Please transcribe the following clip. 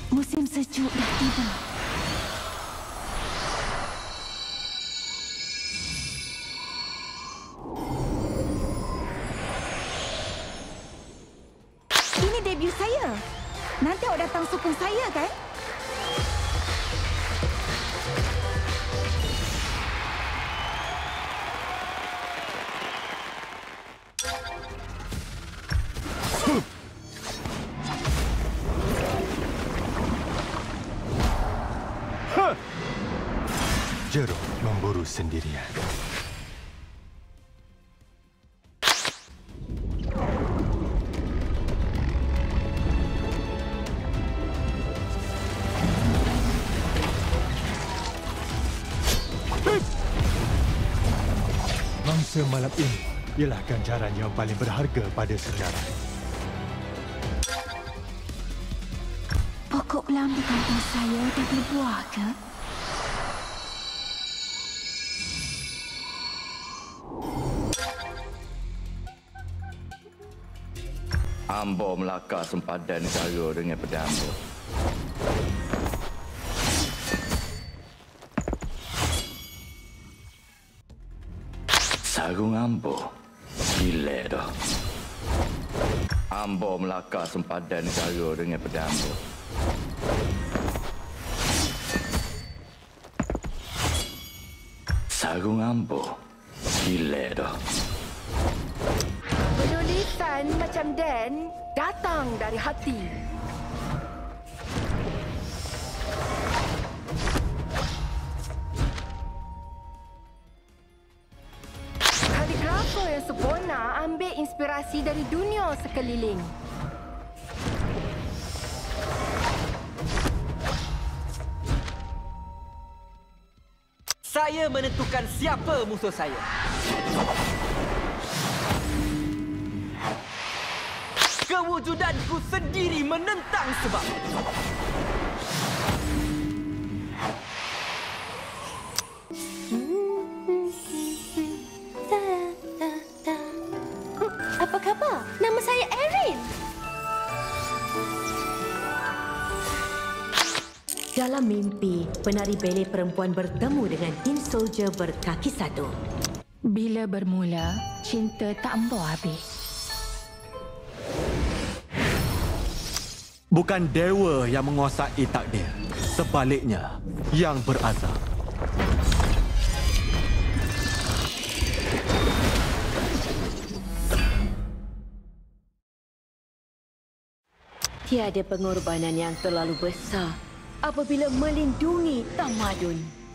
Musim sejuk dah tiba. Ini debut saya. Nanti awak datang sokong saya, kan? Jeruk memburu sendirian. Mangsa malam ini ialah ganjaran yang paling berharga pada sejarah. Pokok pelam di kampung saya dah berbuah ke? Ambo melakar sempadan negara dengan pedang Ambo. Sarung Ambo gila dah. Ambo melakar sempadan negara dengan pedang Ambo. Sarung Ambo gila dah. Penulisan macam Dan datang dari hati. Kaligrafer yang sempurna ambil inspirasi dari dunia sekeliling. Saya menentukan siapa musuh saya. Kewujudanku sendiri menentang sebab. Apa khabar? Nama saya Erin. Dalam mimpi, penari ballet perempuan bertemu dengan tin soldier berkaki satu. Bila bermula, cinta tak embuh habis. Bukan dewa yang menguasai takdir, sebaliknya yang berazab. Tiada pengorbanan yang terlalu besar apabila melindungi tamadun.